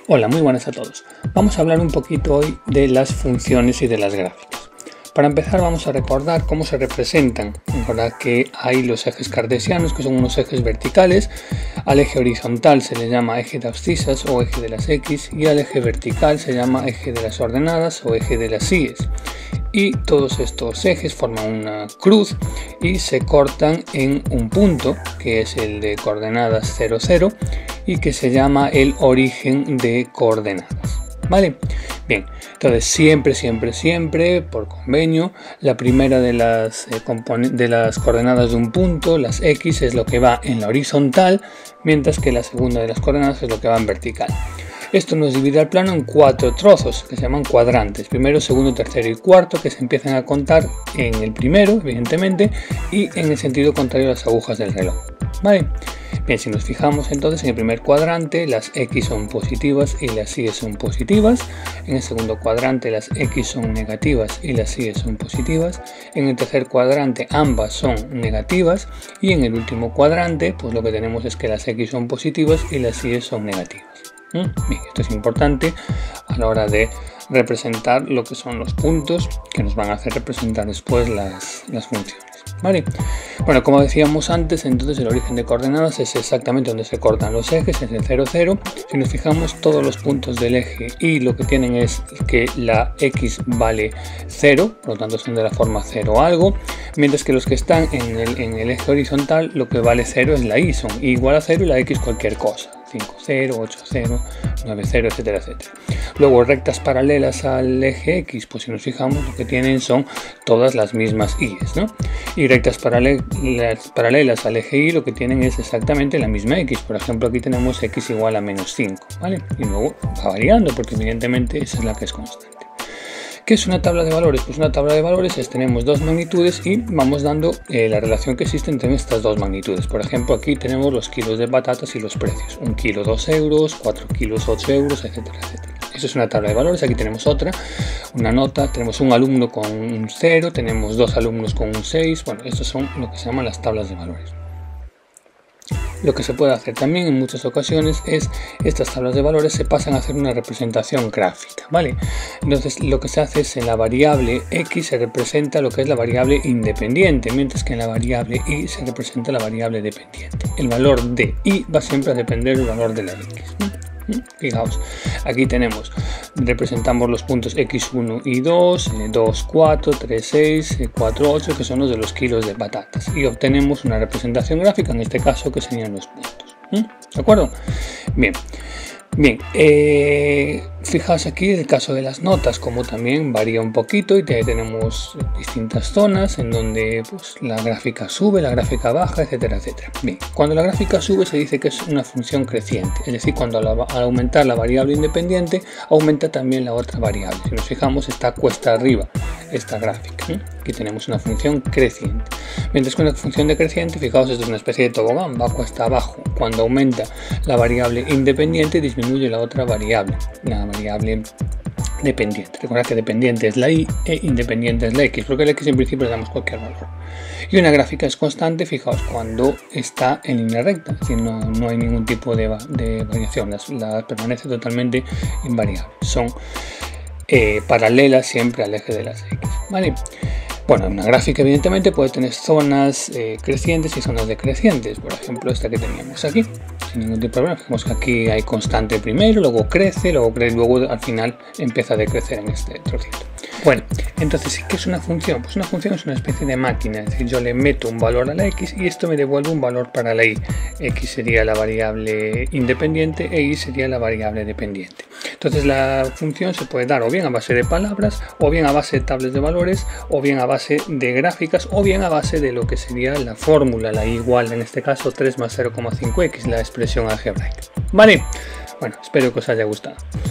Hola, muy buenas a todos. Vamos a hablar un poquito hoy de las funciones y de las gráficas. Para empezar vamos a recordar cómo se representan. Recordad que hay los ejes cartesianos, que son unos ejes verticales. Al eje horizontal se le llama eje de abscisas o eje de las X, y al eje vertical se llama eje de las ordenadas o eje de las Y's. Y todos estos ejes forman una cruz y se cortan en un punto, que es el de coordenadas 0, 0, y que se llama el origen de coordenadas. ¿Vale? Bien, entonces siempre, por convenio, la primera de las coordenadas de un punto, las X, es lo que va en la horizontal, mientras que la segunda de las coordenadas es lo que va en vertical. Esto nos divide el plano en 4 trozos, que se llaman cuadrantes. Primero, segundo, tercero y cuarto, que se empiezan a contar en el primero, evidentemente, y en el sentido contrario a las agujas del reloj. ¿Vale? Bien, si nos fijamos entonces en el primer cuadrante, las X son positivas y las Y son positivas. En el segundo cuadrante las X son negativas y las Y son positivas. En el tercer cuadrante ambas son negativas. Y en el último cuadrante, pues lo que tenemos es que las X son positivas y las Y son negativas. Bien, esto es importante a la hora de representar lo que son los puntos que nos van a hacer representar después las funciones. ¿Vale? Bueno, como decíamos antes, entonces el origen de coordenadas es exactamente donde se cortan los ejes, es el 0, 0. Si nos fijamos, todos los puntos del eje y lo que tienen es que la X vale 0, por lo tanto son de la forma 0 algo, mientras que los que están en el eje horizontal, lo que vale 0 es la Y, son igual a 0 y la X cualquier cosa. 5, 0, 8, 0, 9, 0, etcétera, etcétera. Luego, rectas paralelas al eje X, pues si nos fijamos, lo que tienen son todas las mismas Y's, ¿no? Y rectas paralelas al eje Y, lo que tienen es exactamente la misma X. Por ejemplo, aquí tenemos X igual a menos 5, ¿vale? Y luego va variando, porque evidentemente esa es la que es constante. ¿Qué es una tabla de valores? Pues una tabla de valores es tenemos dos magnitudes y vamos dando la relación que existe entre estas dos magnitudes. Por ejemplo, aquí tenemos los kilos de patatas y los precios. 1 kilo 2 euros, 4 kilos 8 euros, etcétera, etcétera. Eso es una tabla de valores. Aquí tenemos otra, una nota. Tenemos un alumno con un 0, tenemos dos alumnos con un 6. Bueno, estos son lo que se llaman las tablas de valores. Lo que se puede hacer también en muchas ocasiones es estas tablas de valores se pasan a hacer una representación gráfica, ¿vale? Entonces lo que se hace es en la variable X se representa lo que es la variable independiente, mientras que en la variable Y se representa la variable dependiente. El valor de Y va siempre a depender del valor de la X, ¿no? Fijaos, aquí representamos los puntos X1 y 2, 2, 4, 3, 6, 4, 8, que son los de los kilos de patatas. Y obtenemos una representación gráfica, en este caso, que serían los puntos. ¿De acuerdo? Bien, fijaos aquí el caso de las notas, como también varía un poquito y tenemos distintas zonas en donde pues, la gráfica sube, la gráfica baja, etcétera, etcétera. Bien, cuando la gráfica sube se dice que es una función creciente, es decir, cuando al aumentar la variable independiente, aumenta también la otra variable. Si nos fijamos, está cuesta arriba esta gráfica. Aquí tenemos una función creciente. Mientras que una función decreciente, fijaos, esto es una especie de tobogán, va cuesta abajo. Cuando aumenta la variable independiente, disminuye la otra variable, la variable dependiente. Recuerda que dependiente es la Y e independiente es la X, porque la X en principio le damos cualquier valor. Y una gráfica es constante, fijaos, cuando está en línea recta, es decir, no hay ningún tipo de variación, la permanece totalmente invariable. Son paralelas siempre al eje de las X, ¿vale? Bueno, una gráfica evidentemente puede tener zonas crecientes y zonas decrecientes. Por ejemplo, esta que teníamos aquí, sin ningún tipo de problema. Vemos que aquí hay constante primero, luego crece, luego al final empieza a decrecer en este trocito. Bueno, entonces, ¿qué es una función? Pues una función es una especie de máquina, es decir, yo le meto un valor a la X y esto me devuelve un valor para la Y. X sería la variable independiente e Y sería la variable dependiente. Entonces la función se puede dar o bien a base de palabras, o bien a base de tablas de valores, o bien a base de gráficas, o bien a base de lo que sería la fórmula, la Y igual, en este caso 3 más 0,5x, la expresión algebraica. ¿Vale? Bueno, espero que os haya gustado.